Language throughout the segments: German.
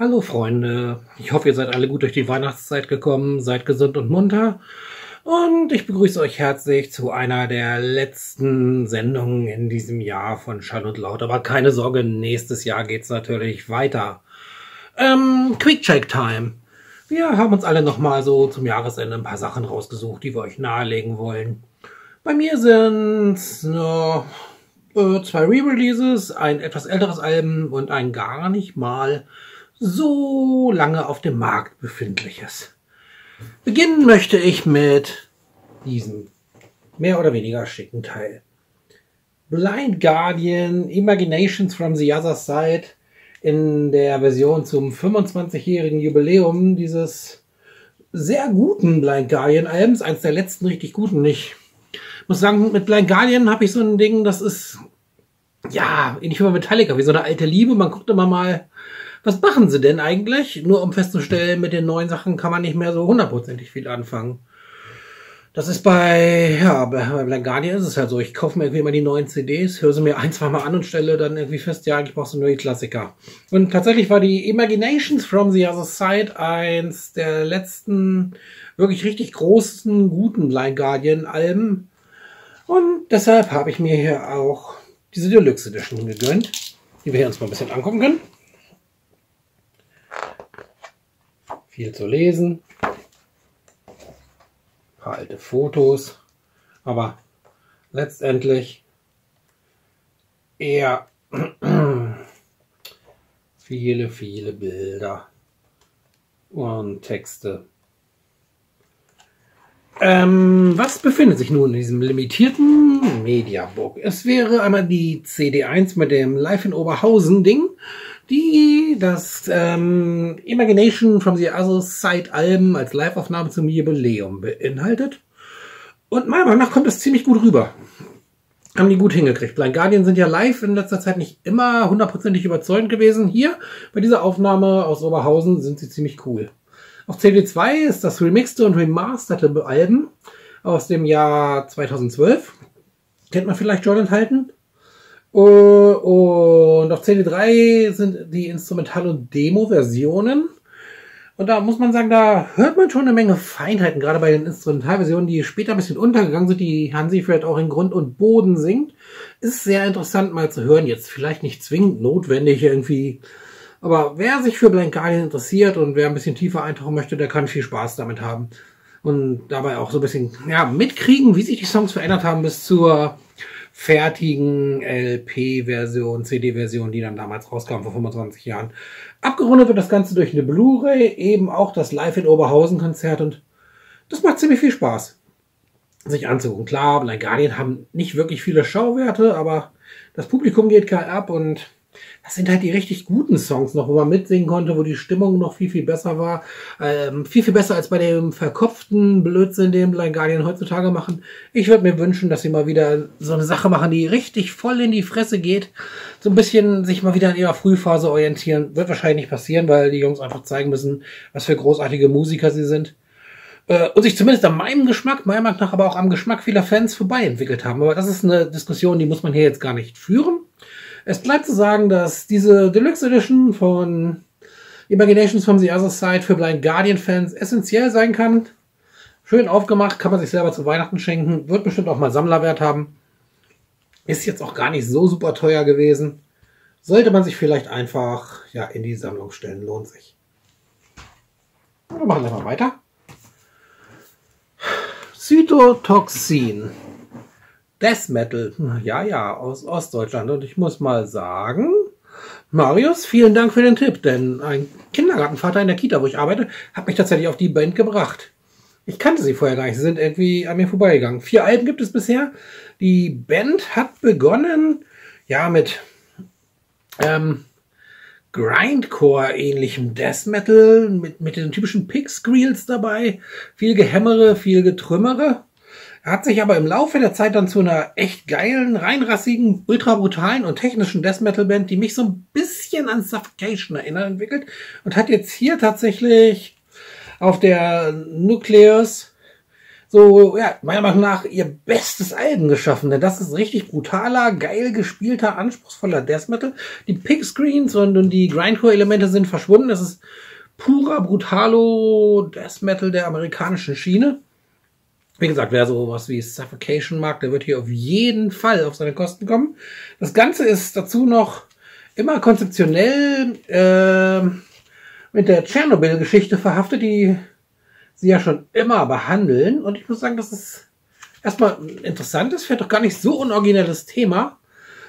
Hallo Freunde, ich hoffe, ihr seid alle gut durch die Weihnachtszeit gekommen, seid gesund und munter und ich begrüße euch herzlich zu einer der letzten Sendungen in diesem Jahr von Schall und Laut. Aber keine Sorge, nächstes Jahr geht's natürlich weiter. Quick Check Time. Wir haben uns alle nochmal so zum Jahresende ein paar Sachen rausgesucht, die wir euch nahelegen wollen. Bei mir sind zwei Re-Releases, ein etwas älteres Album und ein gar nicht mal so lange auf dem Markt befindliches. Beginnen möchte ich mit diesem mehr oder weniger schicken Teil. Blind Guardian Imaginations from the Other Side in der Version zum 25-jährigen Jubiläum dieses sehr guten Blind Guardian Albums, eins der letzten richtig guten. Ich muss sagen, mit Blind Guardian habe ich so ein Ding, das ist ja ähnlich wie Metallica, wie so eine alte Liebe. Man guckt immer mal, was machen sie denn eigentlich? Nur um festzustellen, mit den neuen Sachen kann man nicht mehr so hundertprozentig viel anfangen. Das ist bei Blind Guardian ist es halt so. Ich kaufe mir irgendwie immer die neuen CDs, höre sie mir ein, zwei Mal an und stelle dann irgendwie fest, ja, eigentlich brauchst du nur die Klassiker. Und tatsächlich war die Imaginations from the Other Side eins der letzten wirklich richtig großen, guten Blind Guardian Alben. Und deshalb habe ich mir hier auch diese Deluxe Edition gegönnt, die wir hier uns mal ein bisschen angucken können. Viel zu lesen. Ein paar alte Fotos. Aber letztendlich eher viele, viele Bilder und Texte. Was befindet sich nun in diesem limitierten Mediabook? Es wäre einmal die CD1 mit dem Live in Oberhausen Ding, die das Imagination from the Other Side Album als Live-Aufnahme zum Jubiläum beinhaltet. Und meiner Meinung nach kommt das ziemlich gut rüber. Haben die gut hingekriegt. Blind Guardian sind ja live in letzter Zeit nicht immer hundertprozentig überzeugend gewesen. Hier, bei dieser Aufnahme aus Oberhausen, sind sie ziemlich cool. Auf CD2 ist das remixte und remasterte Album aus dem Jahr 2012. Kennt man vielleicht schon enthalten. Und auf CD3 sind die Instrumental- und Demo-Versionen. Und da muss man sagen, da hört man schon eine Menge Feinheiten, gerade bei den Instrumentalversionen, die später ein bisschen untergegangen sind, die Hansi vielleicht auch in Grund und Boden singt. Ist sehr interessant mal zu hören, jetzt vielleicht nicht zwingend notwendig irgendwie. Aber wer sich für Blind Guardian interessiert und wer ein bisschen tiefer eintauchen möchte, der kann viel Spaß damit haben. Und dabei auch so ein bisschen mitkriegen, wie sich die Songs verändert haben bis zur fertigen LP-Version, CD-Version, die dann damals rauskam vor 25 Jahren. Abgerundet wird das Ganze durch eine Blu-ray, eben auch das Live in Oberhausen-Konzert, und das macht ziemlich viel Spaß, sich anzugucken. Klar, Blind Guardian haben nicht wirklich viele Schauwerte, aber das Publikum geht geil ab und das sind halt die richtig guten Songs noch, wo man mitsingen konnte, wo die Stimmung noch viel, viel besser war. Viel, viel besser als bei dem verkopften Blödsinn, den Blind Guardian heutzutage machen. Ich würde mir wünschen, dass sie mal wieder so eine Sache machen, die richtig voll in die Fresse geht. So ein bisschen sich mal wieder in ihrer Frühphase orientieren. Wird wahrscheinlich nicht passieren, weil die Jungs einfach zeigen müssen, was für großartige Musiker sie sind. Und sich zumindest an meinem Geschmack, meiner Meinung nach aber auch am Geschmack vieler Fans vorbei entwickelt haben. Aber das ist eine Diskussion, die muss man hier jetzt gar nicht führen. Es bleibt zu sagen, dass diese Deluxe Edition von Imaginations from the Other Side für Blind Guardian Fans essentiell sein kann. Schön aufgemacht, kann man sich selber zu Weihnachten schenken, wird bestimmt auch mal Sammlerwert haben. Ist jetzt auch gar nicht so super teuer gewesen. Sollte man sich vielleicht einfach in die Sammlung stellen, lohnt sich. Wir machen einfach weiter. Cytotoxin. Death Metal, aus Ostdeutschland. Und ich muss mal sagen, Marius, vielen Dank für den Tipp, denn ein Kindergartenvater in der Kita, wo ich arbeite, hat mich tatsächlich auf die Band gebracht. Ich kannte sie vorher gar nicht, sie sind irgendwie an mir vorbeigegangen. 4 Alben gibt es bisher. Die Band hat begonnen, mit Grindcore-ähnlichem Death Metal, mit den typischen Pick-Squeals dabei, viel Gehämmere, viel Getrümmere. Er hat sich aber im Laufe der Zeit dann zu einer echt geilen, reinrassigen, ultra brutalen und technischen Death Metal Band, die mich so ein bisschen an Suffocation erinnert, entwickelt und hat jetzt hier tatsächlich auf der Nucleus so, ja, meiner Meinung nach ihr bestes Album geschaffen. Denn das ist richtig brutaler, geil gespielter, anspruchsvoller Death Metal. Die Pickscreens und die Grindcore-Elemente sind verschwunden. Es ist purer, brutalo Death Metal der amerikanischen Schiene. Wie gesagt, wer sowas wie Suffocation mag, der wird hier auf jeden Fall auf seine Kosten kommen. Das Ganze ist dazu noch immer konzeptionell mit der Tschernobyl-Geschichte verhaftet, die sie ja schon immer behandeln. Und ich muss sagen, das ist erstmal ein interessantes, vielleicht doch gar nicht so unoriginelles Thema.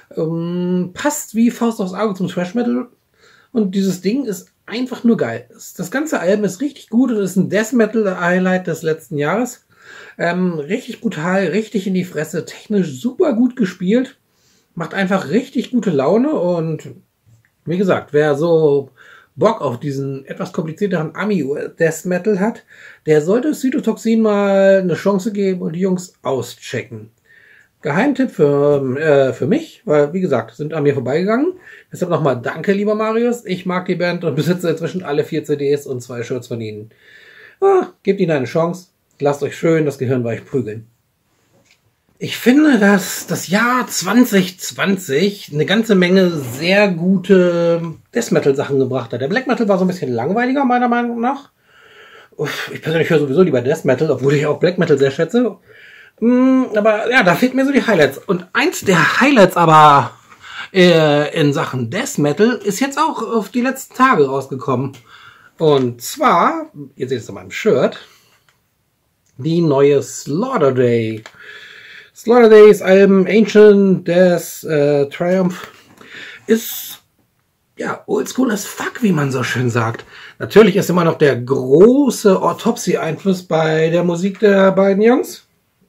Passt wie Faust aufs Auge zum Thrash Metal. Und dieses Ding ist einfach nur geil. Das ganze Album ist richtig gut und ist ein Death Metal Highlight des letzten Jahres. Richtig brutal, richtig in die Fresse, technisch super gut gespielt. Macht einfach richtig gute Laune und wie gesagt, wer so Bock auf diesen etwas komplizierteren Ami-Death Metal hat, der sollte Cytotoxin mal eine Chance geben und die Jungs auschecken. Geheimtipp für mich, weil wie gesagt, sind an mir vorbeigegangen. Deshalb nochmal danke, lieber Marius. Ich mag die Band und besitze inzwischen alle 4 CDs und 2 Shirts von ihnen. Gebt ihnen eine Chance. Lasst euch schön das Gehirn weich prügeln. Ich finde, dass das Jahr 2020 eine ganze Menge sehr gute Death Metal Sachen gebracht hat. Der Black Metal war so ein bisschen langweiliger, meiner Meinung nach. Ich persönlich höre sowieso lieber Death Metal, obwohl ich auch Black Metal sehr schätze. Aber ja, da fehlen mir so die Highlights. Und eins der Highlights aber in Sachen Death Metal ist jetzt auch auf die letzten Tage rausgekommen. Und zwar, ihr seht es an meinem Shirt, die neue Slaughter. Slaughterdays Album Ancient Death Triumph ist ja oldschool as fuck, wie man so schön sagt. Natürlich ist immer noch der große Autopsy-Einfluss bei der Musik der beiden Jungs.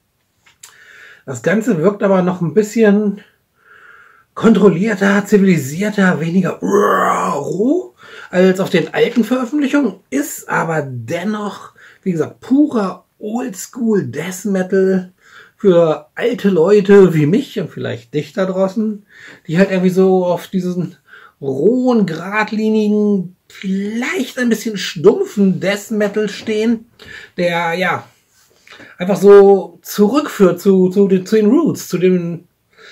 Das Ganze wirkt aber noch ein bisschen kontrollierter, zivilisierter, weniger roh als auf den alten Veröffentlichungen, ist aber dennoch, wie gesagt, purer Oldschool Death Metal für alte Leute wie mich und vielleicht dich da draußen, die halt irgendwie so auf diesen rohen, geradlinigen, vielleicht ein bisschen stumpfen Death Metal stehen, der ja einfach so zurückführt zu den Roots, zu dem,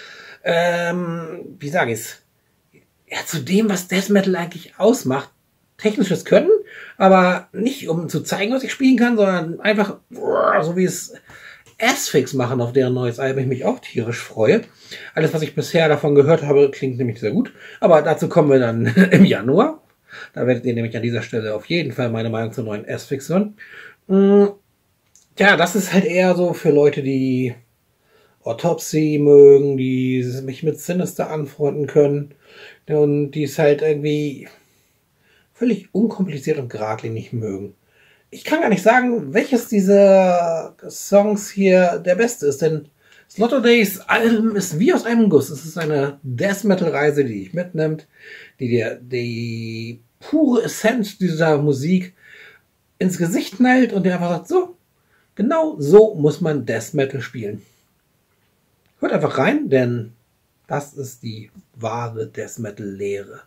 wie sage ich's, ja, zu dem, was Death Metal eigentlich ausmacht. Technisches Können, aber nicht um zu zeigen, was ich spielen kann, sondern einfach so wie es Asphyx machen, auf deren neues Album ich mich auch tierisch freue. Alles, was ich bisher davon gehört habe, klingt nämlich sehr gut. Aber dazu kommen wir dann im Januar. Da werdet ihr nämlich an dieser Stelle auf jeden Fall meine Meinung zur neuen Asphyx hören. Ja, das ist halt eher so für Leute, die Autopsy mögen, die mich mit Sinister anfreunden können und die es halt irgendwie völlig unkompliziert und geradlinig mögen. Ich kann gar nicht sagen, welches dieser Songs hier der beste ist, denn Slaughterdays Album ist wie aus einem Guss. Es ist eine Death Metal Reise, die dich mitnimmt, die dir die pure Essenz dieser Musik ins Gesicht knallt und dir einfach sagt, so, genau so muss man Death Metal spielen. Hört einfach rein, denn das ist die wahre Death Metal Lehre.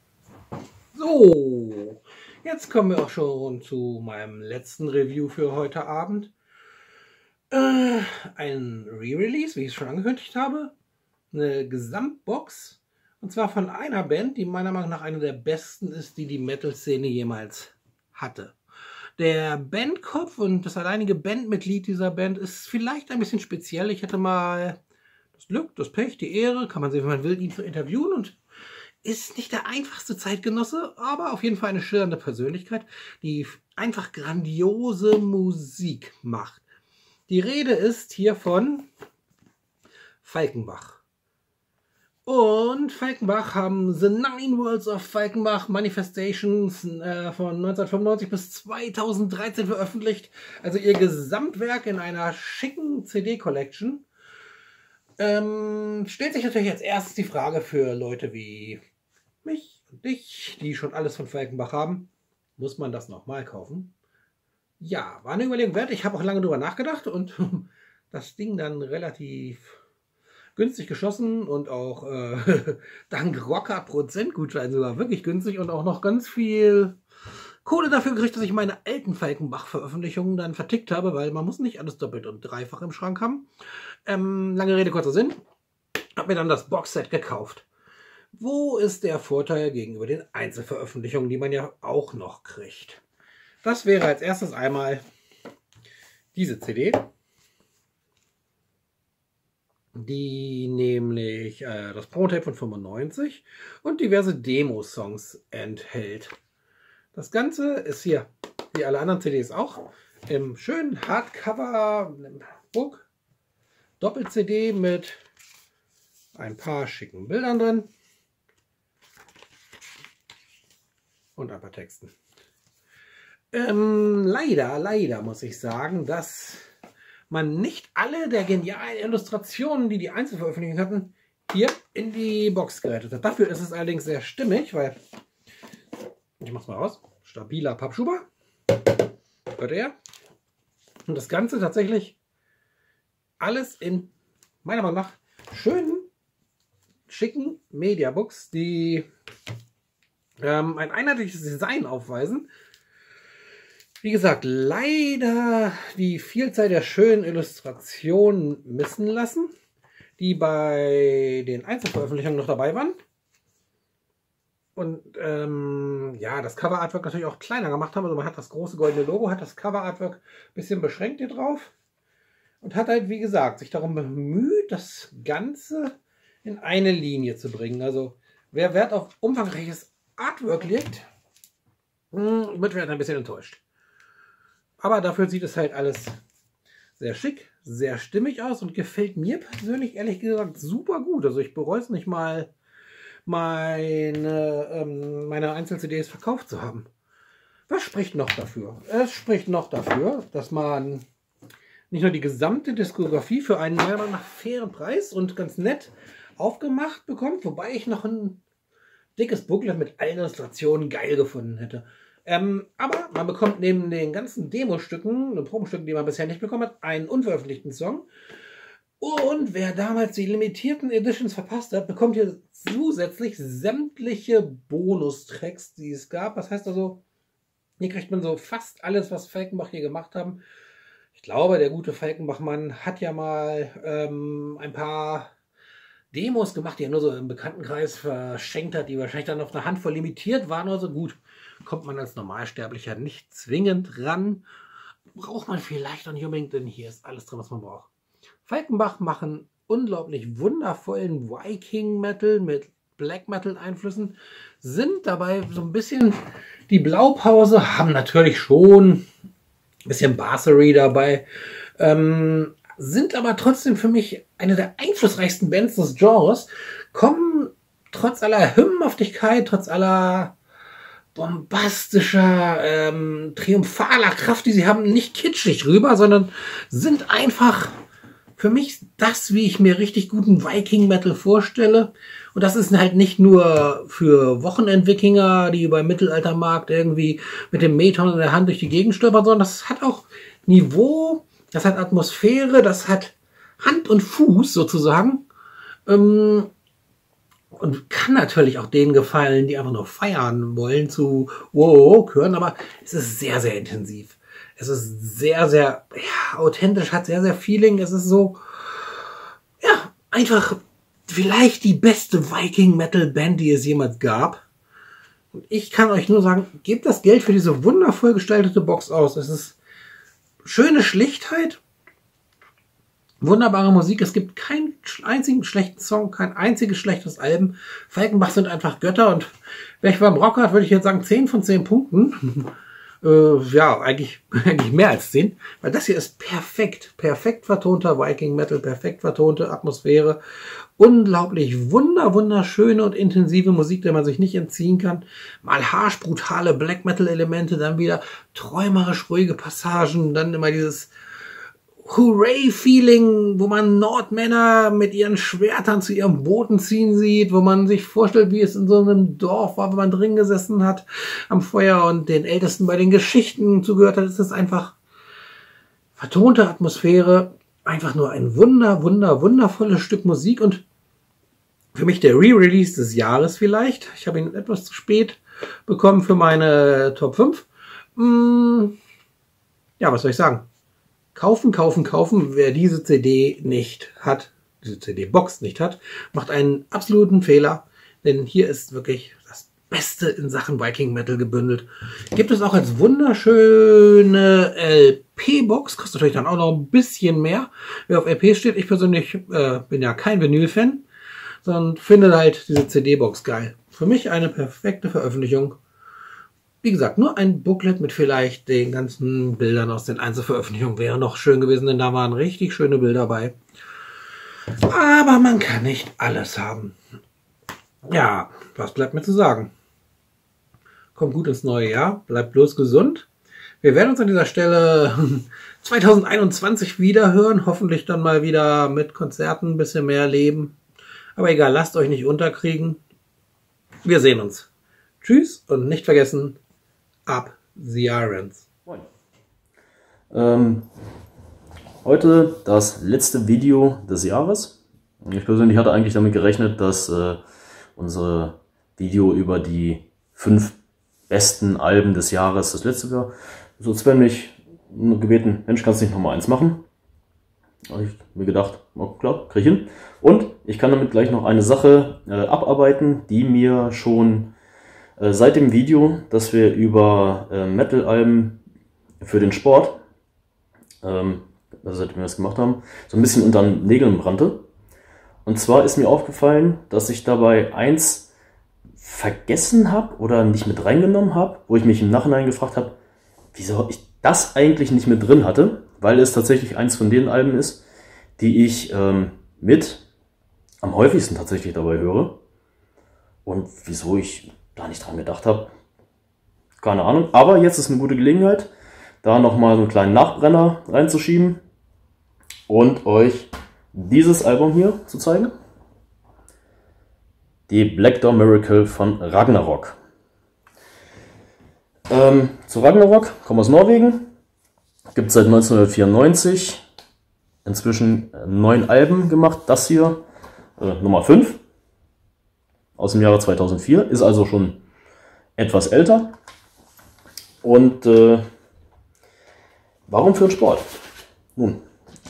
So, jetzt kommen wir auch schon zu meinem letzten Review für heute Abend. Ein Re-Release, wie ich es schon angekündigt habe. Eine Gesamtbox. Und zwar von einer Band, die meiner Meinung nach eine der besten ist, die die Metal-Szene jemals hatte. Der Bandkopf und das alleinige Bandmitglied dieser Band ist vielleicht ein bisschen speziell. Ich hatte mal das Glück, das Pech, die Ehre, kann man sehen, wenn man will, ihn zu interviewen und ist nicht der einfachste Zeitgenosse, aber auf jeden Fall eine schillernde Persönlichkeit, die einfach grandiose Musik macht. Die Rede ist hier von Falkenbach. Und Falkenbach haben The Nine Worlds of Falkenbach Manifestations von 1995 bis 2013 veröffentlicht. Also ihr Gesamtwerk in einer schicken CD-Collection. Stellt sich natürlich als erstes die Frage für Leute wie mich und dich, die schon alles von Falkenbach haben. Muss man das nochmal kaufen? Ja, war eine Überlegung wert. Ich habe auch lange drüber nachgedacht und das Ding dann relativ günstig geschossen und auch dank Rocker Prozentgutschein sogar wirklich günstig und auch noch ganz viel Kohle dafür gekriegt, dass ich meine alten Falkenbach-Veröffentlichungen dann vertickt habe, weil man muss nicht alles doppelt und dreifach im Schrank haben. Lange Rede, kurzer Sinn. Hab mir dann das Boxset gekauft. Wo ist der Vorteil gegenüber den Einzelveröffentlichungen, die man ja auch noch kriegt? Das wäre als erstes einmal diese CD, die nämlich das Promotape von 95 und diverse Demo-Songs enthält. Das Ganze ist hier, wie alle anderen CDs auch, im schönen Hardcover-Book, Doppel-CD mit ein paar schicken Bildern drin und ein paar Texten. Leider muss ich sagen, dass man nicht alle der genialen Illustrationen, die die Einzelveröffentlichungen hatten, hier in die Box gerettet hat. Dafür ist es allerdings sehr stimmig, weil, ich mach's mal raus, stabiler Pappschuber, hört ihr? Und das Ganze tatsächlich alles in, meiner Meinung nach, schönen, schicken Mediabooks, die ein einheitliches Design aufweisen. Wie gesagt, leider die Vielzahl der schönen Illustrationen missen lassen, die bei den Einzelveröffentlichungen noch dabei waren. Und ja, das Cover-Artwork natürlich auch kleiner gemacht haben. Also man hat das große goldene Logo, hat das Cover-Artwork ein bisschen beschränkt hier drauf. Und hat halt, wie gesagt, sich darum bemüht, das Ganze in eine Linie zu bringen. Also wer Wert auf umfangreiches Artwork legt, wird vielleicht ein bisschen enttäuscht. Aber dafür sieht es halt alles sehr schick, sehr stimmig aus und gefällt mir persönlich ehrlich gesagt super gut. Also ich bereue es nicht mal, meine Einzel-CDs verkauft zu haben. Was spricht noch dafür? Es spricht noch dafür, dass man nicht nur die gesamte Diskografie für einen meiner Meinung nach fairen Preis und ganz nett aufgemacht bekommt, wobei ich noch ein dickes Booklet mit allen Illustrationen geil gefunden hätte. Aber man bekommt neben den ganzen Demo-Stücken, den Probenstücken, die man bisher nicht bekommen hat, einen unveröffentlichten Song. Und wer damals die limitierten Editions verpasst hat, bekommt hier zusätzlich sämtliche Bonustracks, die es gab. Das heißt also, hier kriegt man so fast alles, was Falkenbach hier gemacht haben. Ich glaube, der gute Falkenbach-Mann hat ja mal ein paar Demos gemacht, die er nur so im Bekanntenkreis verschenkt hat, die wahrscheinlich dann auf eine Handvoll limitiert waren oder so. Gut, kommt man als Normalsterblicher nicht zwingend ran. Braucht man vielleicht auch nicht unbedingt, denn hier ist alles drin, was man braucht. Falkenbach machen unglaublich wundervollen Viking-Metal mit Black-Metal-Einflüssen, sind dabei so ein bisschen die Blaupause, haben natürlich schon ein bisschen Bassery dabei, sind aber trotzdem für mich eine der einflussreichsten Bands des Genres, kommen trotz aller Hymnhaftigkeit, trotz aller bombastischer, triumphaler Kraft, die sie haben, nicht kitschig rüber, sondern sind einfach für mich das, wie ich mir richtig guten Viking-Metal vorstelle. Und das ist halt nicht nur für Wochenend-Wikinger, die beim Mittelaltermarkt irgendwie mit dem Meton in der Hand durch die Gegend stolpern, sondern das hat auch Niveau, das hat Atmosphäre, das hat Hand und Fuß sozusagen. Und kann natürlich auch denen gefallen, die einfach nur feiern wollen, zu wow hören, aber es ist sehr, sehr intensiv. Es ist sehr, sehr authentisch, hat sehr, sehr Feeling. Es ist so, ja, einfach vielleicht die beste Viking-Metal-Band, die es jemals gab. Und ich kann euch nur sagen, gebt das Geld für diese wundervoll gestaltete Box aus. Es ist schöne Schlichtheit, wunderbare Musik. Es gibt keinen einzigen schlechten Song, kein einziges schlechtes Album. Falkenbach sind einfach Götter und wer ich beim Rock hat, würde ich jetzt sagen 10 von 10 Punkten. Ja, eigentlich mehr als 10, weil das hier ist perfekt vertonter Viking Metal, perfekt vertonte Atmosphäre, unglaublich wunderschöne und intensive Musik, der man sich nicht entziehen kann, mal harschbrutale Black Metal Elemente, dann wieder träumerisch ruhige Passagen, dann immer dieses Hooray-Feeling, wo man Nordmänner mit ihren Schwertern zu ihrem Booten ziehen sieht, wo man sich vorstellt, wie es in so einem Dorf war, wo man drin gesessen hat am Feuer und den Ältesten bei den Geschichten zugehört hat. Es ist einfach vertonte Atmosphäre, einfach nur ein wundervolles Stück Musik und für mich der Re-Release des Jahres vielleicht. Ich habe ihn etwas zu spät bekommen für meine Top 5. Ja, was soll ich sagen? Kaufen, kaufen, kaufen. Wer diese CD nicht hat, diese CD-Box nicht hat, macht einen absoluten Fehler. Denn hier ist wirklich das Beste in Sachen Viking Metal gebündelt. Gibt es auch als wunderschöne LP-Box. Kostet natürlich dann auch noch ein bisschen mehr. Wer auf LP steht, ich persönlich bin ja kein Vinyl-Fan, sondern finde halt diese CD-Box geil. Für mich eine perfekte Veröffentlichung. Wie gesagt, nur ein Booklet mit vielleicht den ganzen Bildern aus den Einzelveröffentlichungen wäre noch schön gewesen, denn da waren richtig schöne Bilder bei. Aber man kann nicht alles haben. Ja, was bleibt mir zu sagen? Kommt gut ins neue Jahr, bleibt bloß gesund. Wir werden uns an dieser Stelle 2021 wieder hören, hoffentlich dann mal wieder mit Konzerten ein bisschen mehr leben. Aber egal, lasst euch nicht unterkriegen. Wir sehen uns. Tschüss und nicht vergessen, Up the Irons. Moin. Heute das letzte Video des Jahres. Ich persönlich hatte eigentlich damit gerechnet, dass unser Video über die 5 besten Alben des Jahres das letzte war. So Sven mich gebeten, Mensch, kannst du nicht nochmal eins machen? Habe ich mir gedacht, oh, klar, krieg ich hin. Und ich kann damit gleich noch eine Sache abarbeiten, die mir schon seit dem Video, das wir über Metal-Alben für den Sport, also seitdem wir das gemacht haben, so ein bisschen unter den Nägeln brannte. Und zwar ist mir aufgefallen, dass ich dabei eins vergessen habe oder nicht mit reingenommen habe, wo ich mich im Nachhinein gefragt habe, wieso ich das eigentlich nicht mit drin hatte, weil es tatsächlich eins von den Alben ist, die ich mit am häufigsten tatsächlich dabei höre. Und wieso ich da nicht dran gedacht habe, keine Ahnung. Aber jetzt ist eine gute Gelegenheit, da nochmal so einen kleinen Nachbrenner reinzuschieben und euch dieses Album hier zu zeigen. Die Black Door Miracle von Ragnarok. Zu Ragnarok, kommt aus Norwegen, gibt es seit 1994, inzwischen 9 Alben gemacht. Das hier, Nummer 5, aus dem Jahre 2004, ist also schon etwas älter. Und warum für den Sport? Nun,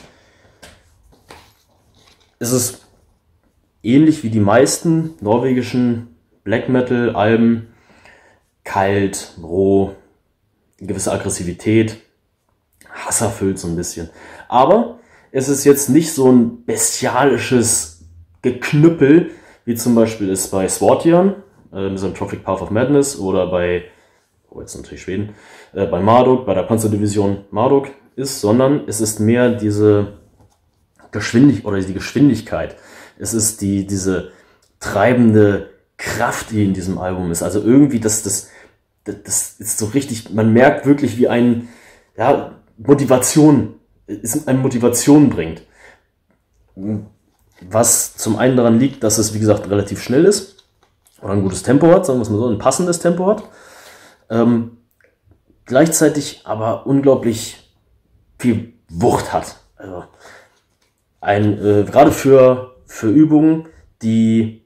es ist ähnlich wie die meisten norwegischen Black Metal Alben, kalt, roh, gewisse Aggressivität, hasserfüllt so ein bisschen. Aber es ist jetzt nicht so ein bestialisches Geknüppel, wie zum Beispiel ist bei Swartian, Misanthropic Path of Madness, oder bei, oh jetzt natürlich Schweden, bei Marduk, bei der Panzerdivision Marduk ist, sondern es ist mehr diese Geschwindigkeit. Es ist diese treibende Kraft, die in diesem Album ist. Also irgendwie das ist so richtig, man merkt wirklich, wie eine Motivation bringt. Was zum einen daran liegt, dass es, wie gesagt, relativ schnell ist oder ein gutes Tempo hat, sagen wir es mal so, ein passendes Tempo hat. Gleichzeitig aber unglaublich viel Wucht hat. Also gerade für Übungen, die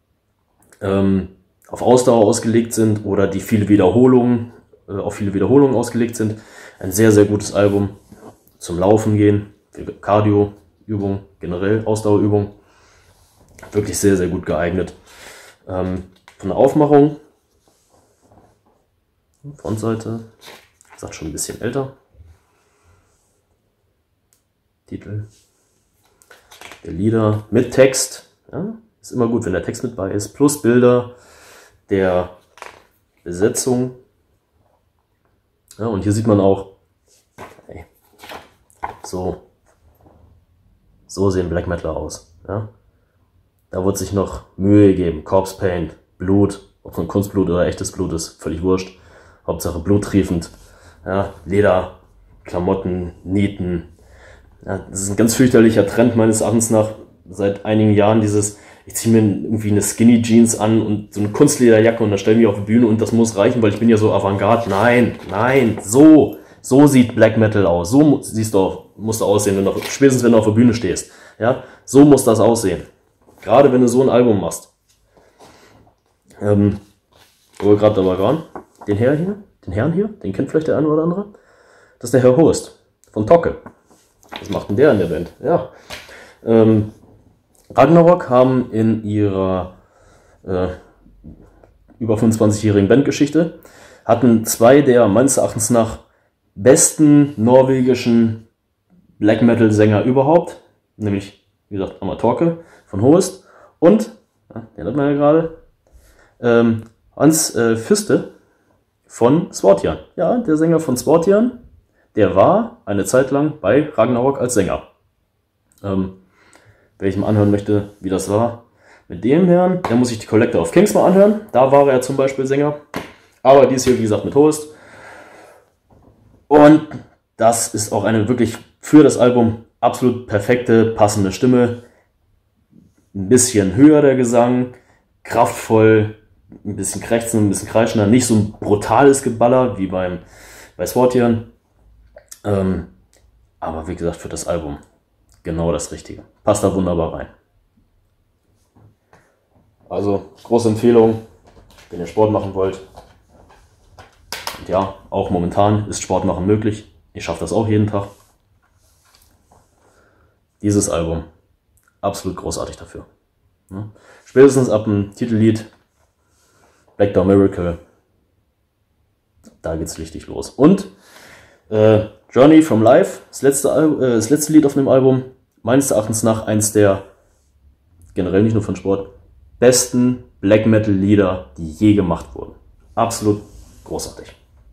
auf Ausdauer ausgelegt sind oder die auf viele Wiederholungen ausgelegt sind, ein sehr, sehr gutes Album zum Laufen gehen, für Cardio-Übungen, generell Ausdauerübungen, wirklich sehr, sehr gut geeignet. Von der Aufmachung, Frontseite, wie gesagt, schon ein bisschen älter. Titel der Lieder mit Text, ja, ist immer gut, wenn der Text mit bei ist, plus Bilder der Besetzung. Ja, und hier sieht man auch, hey, so sehen Black Metal aus. Ja. Da wird sich noch Mühe gegeben. Corpse Paint, Blut, ob von Kunstblut oder echtes Blut ist, völlig wurscht. Hauptsache bluttriefend. Ja, Leder, Klamotten, Nieten. Ja, das ist ein ganz fürchterlicher Trend meines Erachtens nach seit einigen Jahren, ich ziehe mir irgendwie eine Skinny Jeans an und so eine Kunstlederjacke und dann stelle ich mich auf die Bühne und das muss reichen, weil ich bin ja so Avantgarde. Nein, so sieht Black Metal aus. So musst du aussehen, spätestens wenn du auf der Bühne stehst. Ja, so muss das aussehen. Gerade wenn du so ein Album machst. Wo wir gerade dabei waren, den Herr hier, den Herrn hier, den kennt vielleicht der eine oder andere. Das ist der Herr Host von Tocke. Was macht denn der in der Band? Ja. Ragnarok haben in ihrer über 25-jährigen Bandgeschichte, hatten zwei der meines Erachtens nach besten norwegischen Black Metal Sänger überhaupt, nämlich, wie gesagt, einmal Torke von Hoest und, den hat man ja gerade, Hans Füste von Svortian. Ja, der Sänger von Svortian, der war eine Zeit lang bei Ragnarok als Sänger. Wer ich mal anhören möchte, wie das war mit dem Herrn, der muss sich die Collector of Kings mal anhören. Da war er zum Beispiel Sänger. Aber dies hier, wie gesagt, mit Hoest. Und das ist auch eine wirklich für das Album absolut perfekte, passende Stimme. Ein bisschen höher der Gesang, kraftvoll, ein bisschen krächzend, ein bisschen kreischender. Nicht so ein brutales Geballer wie bei Svortian. Aber wie gesagt, für das Album genau das Richtige. Passt da wunderbar rein. Also, große Empfehlung, wenn ihr Sport machen wollt. Und ja, auch momentan ist Sport machen möglich. Ich schaffe das auch jeden Tag. Dieses Album, absolut großartig dafür. Ja. Spätestens ab dem Titellied Black Dog Miracle, da geht's richtig los. Und Journey from Life, das letzte Lied auf dem Album, meines Erachtens nach eins der, generell nicht nur von Sport, besten Black Metal Lieder, die je gemacht wurden. Absolut großartig.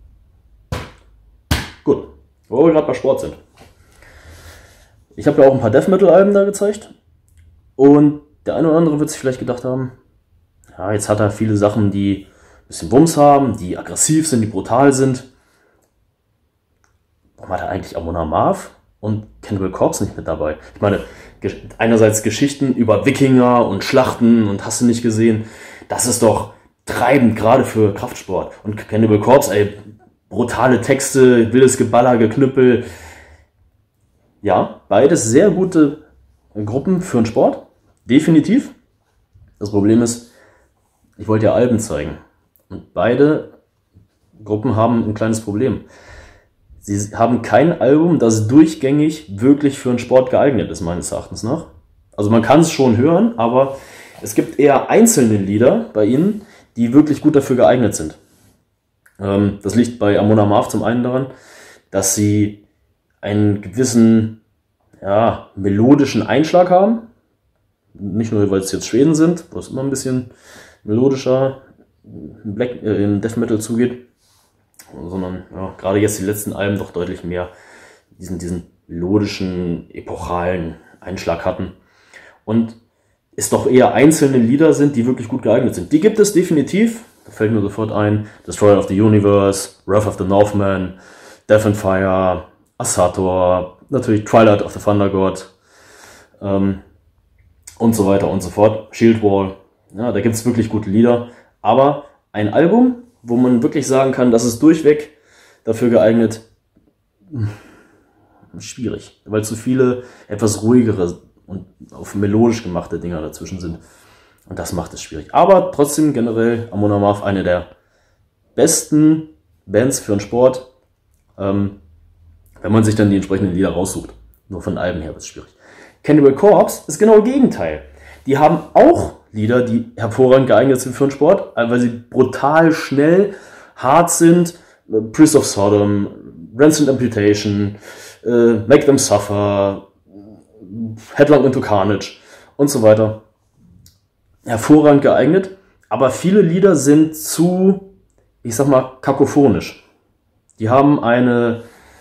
Gut, wo wir gerade bei Sport sind. Ich habe ja auch ein paar Death Metal Alben da gezeigt und der eine oder andere wird sich vielleicht gedacht haben, ja, jetzt hat er viele Sachen, die ein bisschen Wumms haben, die aggressiv sind, die brutal sind. Warum hat er eigentlich Amon Amarth und Cannibal Corpse nicht mit dabei? Ich meine, einerseits Geschichten über Wikinger und Schlachten und hast du nicht gesehen, das ist doch treibend, gerade für Kraftsport. Und Cannibal Corpse, ey, brutale Texte, wildes Geballer, Geknüppel. Ja, beides sehr gute Gruppen für den Sport, definitiv. Das Problem ist, ich wollte ja Alben zeigen. Und beide Gruppen haben ein kleines Problem. Sie haben kein Album, das durchgängig wirklich für den Sport geeignet ist, meines Erachtens nach. Also man kann es schon hören, aber es gibt eher einzelne Lieder bei ihnen, die wirklich gut dafür geeignet sind. Das liegt bei Amon Amarth zum einen daran, dass sie einen gewissen, ja, melodischen Einschlag haben. Nicht nur, weil es jetzt Schweden sind, wo es immer ein bisschen melodischer im Death Metal zugeht, sondern ja, gerade jetzt die letzten Alben doch deutlich mehr diesen melodischen, epochalen Einschlag hatten. Und es doch eher einzelne Lieder sind, die wirklich gut geeignet sind. Die gibt es definitiv. Da fällt mir sofort ein: Destroyer of the Universe, Wrath of the Northman, Death and Fire, Asator, natürlich Twilight of the Thunder God und so weiter und so fort. Shield Wall. Ja, da gibt es wirklich gute Lieder. Aber ein Album, wo man wirklich sagen kann, das ist durchweg dafür geeignet, schwierig. Weil zu viele etwas ruhigere und auf melodisch gemachte Dinger dazwischen sind. Und das macht es schwierig. Aber trotzdem generell Amon Amarth eine der besten Bands für den Sport, wenn man sich dann die entsprechenden Lieder raussucht. Nur von Alben her wird es schwierig. Cannibal Corpse ist genau das Gegenteil. Die haben auch Lieder, die hervorragend geeignet sind für den Sport, weil sie brutal schnell, hart sind. Priest of Sodom, Rancid Amputation, Make Them Suffer, Headlong into Carnage und so weiter. Hervorragend geeignet, aber viele Lieder sind zu, ich sag mal, kakophonisch. Die haben eine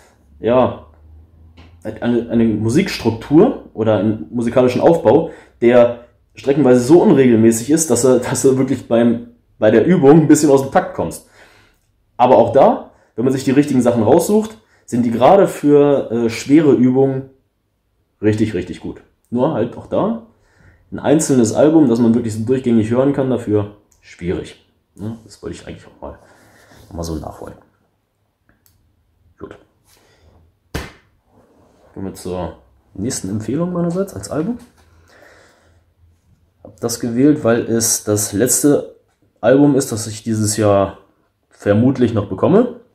Musikstruktur oder einen musikalischen Aufbau, der streckenweise so unregelmäßig ist, dass du wirklich bei der Übung ein bisschen aus dem Takt kommst. Aber auch da, wenn man sich die richtigen Sachen raussucht, sind die gerade für schwere Übungen richtig, richtig gut. Nur halt auch da, ein einzelnes Album, das man wirklich so durchgängig hören kann, dafür schwierig. Ja, das wollte ich eigentlich auch mal so nachholen. Gut. Kommen wir zur nächsten Empfehlung meinerseits als Album. Ich habe das gewählt, weil es das letzte Album ist, das ich dieses Jahr vermutlich noch bekomme.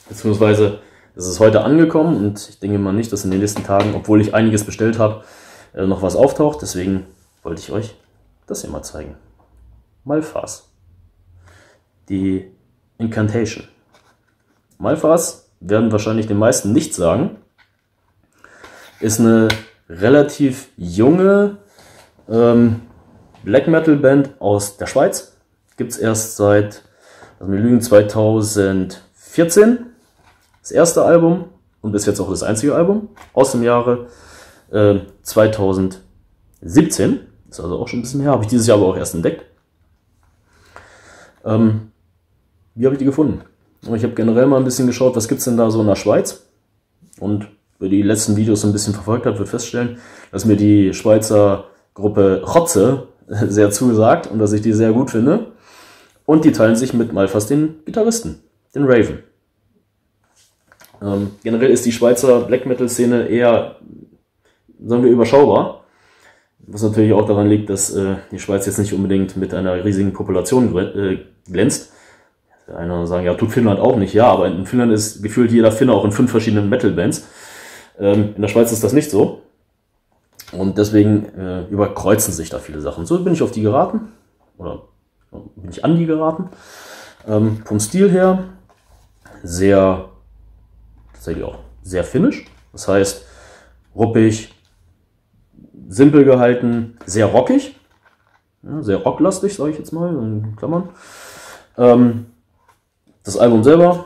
beziehungsweise es ist heute angekommen und ich denke mal nicht, dass in den nächsten Tagen, obwohl ich einiges bestellt habe, noch was auftaucht. Deswegen wollte ich euch das hier mal zeigen. Malphas. Die Incantation. Malphas werden wahrscheinlich den meisten nichts sagen. Ist eine relativ junge Black Metal Band aus der Schweiz. Gibt es erst seit, also wir lügen, 2014. Das erste Album und bis jetzt auch das einzige Album aus dem Jahre 2017. Ist also auch schon ein bisschen her. Habe ich dieses Jahr aber auch erst entdeckt. Wie habe ich die gefunden? Ich habe generell mal ein bisschen geschaut, was gibt es denn da so in der Schweiz. Und wer die letzten Videos so ein bisschen verfolgt hat, wird feststellen, dass mir die Schweizer Gruppe Rotze sehr zugesagt und dass ich die sehr gut finde. Und die teilen sich mit Malphas den Gitarristen, den Raven. Generell ist die Schweizer Black Metal Szene eher, sagen wir, überschaubar. Was natürlich auch daran liegt, dass die Schweiz jetzt nicht unbedingt mit einer riesigen Population glänzt. Einer sagen, ja, tut Finnland auch nicht. Ja, aber in Finnland ist gefühlt jeder Finne auch in 5 verschiedenen Metal-Bands. In der Schweiz ist das nicht so. Und deswegen überkreuzen sich da viele Sachen. So bin ich auf die geraten. Oder bin ich an die geraten. Vom Stil her sehr, tatsächlich auch sehr finnisch. Das heißt, ruppig, simpel gehalten, sehr rockig. Ja, sehr rocklastig, sage ich jetzt mal, in Klammern. Das Album selber,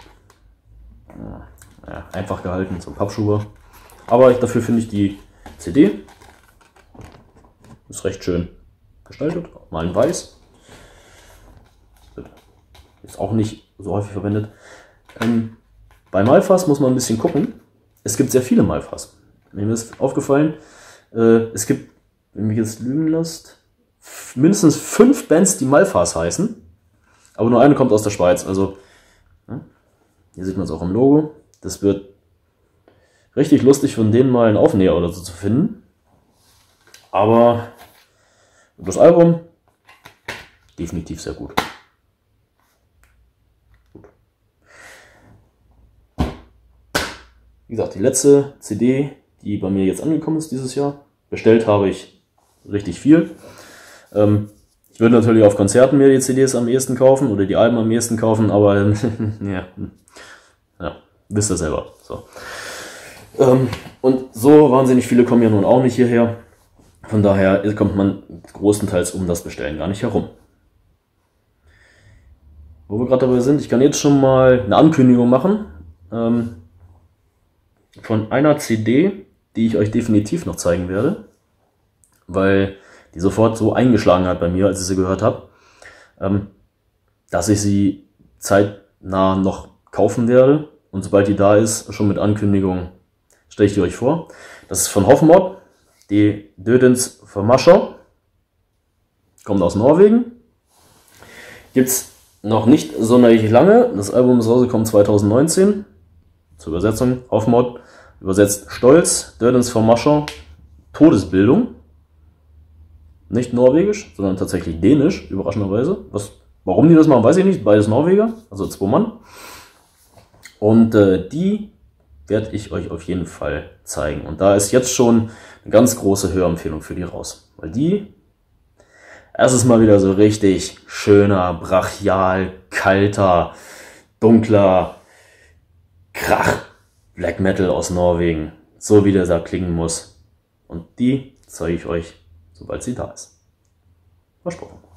ja, einfach gehalten, zum Pappschuber. Aber dafür finde ich die CD ist recht schön gestaltet, mal in weiß. Ist auch nicht so häufig verwendet. Bei Malphas muss man ein bisschen gucken. Es gibt sehr viele Malphas. Mir ist aufgefallen, es gibt, wenn mich jetzt lügen lässt, mindestens 5 Bands, die Malphas heißen. Aber nur eine kommt aus der Schweiz. Also, ja, hier sieht man es auch im Logo. Das wird richtig lustig, von denen mal einen Aufnäher oder so zu finden. Aber das Album definitiv sehr gut. Wie gesagt, die letzte CD, die bei mir jetzt angekommen ist dieses Jahr. Bestellt habe ich richtig viel. Ich würde natürlich auf Konzerten mir die CDs am ehesten kaufen oder die Alben am ehesten kaufen, aber ja, wisst ihr selber. So. Und so wahnsinnig viele kommen ja nun auch nicht hierher. Von daher kommt man großenteils um das Bestellen gar nicht herum. Wo wir gerade dabei sind, ich kann jetzt schon mal eine Ankündigung machen. Von einer CD, die ich euch definitiv noch zeigen werde, weil die sofort so eingeschlagen hat bei mir, als ich sie gehört habe, dass ich sie zeitnah noch kaufen werde. Und sobald die da ist, schon mit Ankündigung, stelle ich die euch vor. Das ist von Hofmod, die Dödens Formascher. Kommt aus Norwegen. Gibt es noch nicht sonderlich lange. Das Album ist rausgekommen 2019. Zur Übersetzung, Hofmod übersetzt Stolz, Dödens Formascher, Todesbildung. Nicht norwegisch, sondern tatsächlich dänisch, überraschenderweise. Warum die das machen, weiß ich nicht. Beides Norweger, also 2 Mann. Und die werde ich euch auf jeden Fall zeigen. Und da ist jetzt schon eine ganz große Hörempfehlung für die raus. Weil die, es ist mal wieder so richtig schöner, brachial, kalter, dunkler Krach Black Metal aus Norwegen. So wie der da klingen muss. Und die zeige ich euch, sobald sie da ist. Versprochen.